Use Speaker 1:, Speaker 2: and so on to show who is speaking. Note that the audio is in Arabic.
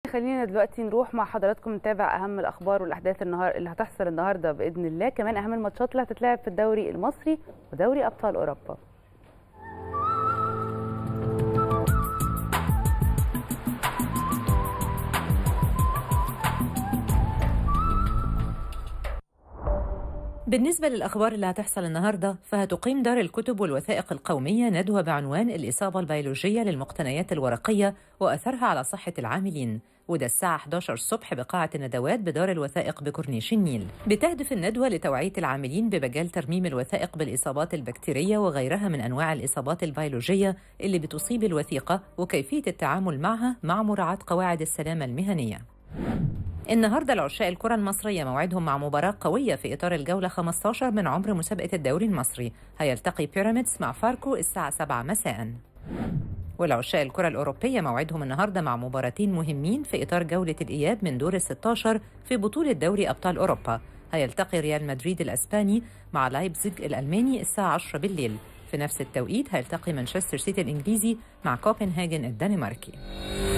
Speaker 1: خلينا دلوقتي نروح مع حضراتكم نتابع اهم الاخبار والاحداث اللي هتحصل النهارده باذن الله، كمان اهم الماتشات اللي هتتلعب في الدوري المصري ودوري ابطال اوروبا.
Speaker 2: بالنسبة للأخبار اللي هتحصل النهاردة، فهتقيم دار الكتب والوثائق القومية ندوة بعنوان الإصابة البيولوجية للمقتنيات الورقية وأثرها على صحة العاملين، وده الساعة 11 الصبح بقاعة الندوات بدار الوثائق بكورنيش النيل. بتهدف الندوة لتوعية العاملين بمجال ترميم الوثائق بالإصابات البكتيرية وغيرها من أنواع الإصابات البيولوجية اللي بتصيب الوثيقة وكيفية التعامل معها مع مراعاة قواعد السلامة المهنية. النهارده العشاق الكرة المصرية موعدهم مع مباراة قوية في إطار الجولة 15 من عمر مسابقة الدوري المصري، هيلتقي بيراميدز مع فاركو الساعة 7 مساء. والعشاق الكرة الأوروبية موعدهم النهارده مع مباراتين مهمين في إطار جولة الإياب من دور ال16 في بطولة دوري أبطال أوروبا، هيلتقي ريال مدريد الأسباني مع لايبزيج الألماني الساعة 10 بالليل. في نفس التوقيت هيلتقي مانشستر سيتي الإنجليزي مع كوبنهاجن الدنماركي.